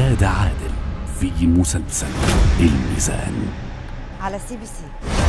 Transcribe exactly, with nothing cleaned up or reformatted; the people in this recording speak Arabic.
غادة عادل في مسلسل الميزان على سي بي سي.